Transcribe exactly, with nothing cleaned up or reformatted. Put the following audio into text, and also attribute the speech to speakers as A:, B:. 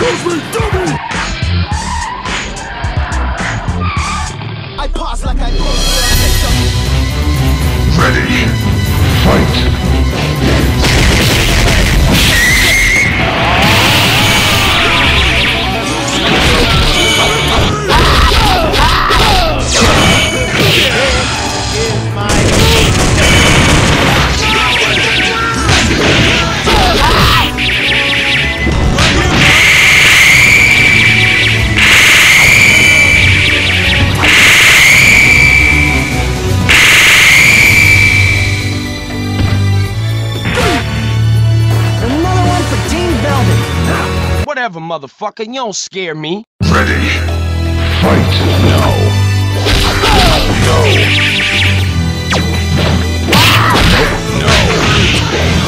A: Excuse me, dummy!
B: I pause like I pose for a
C: Ready. Fight.
D: Whatever, motherfucker, you don't scare me.
C: Ready. Fight. No. No. No.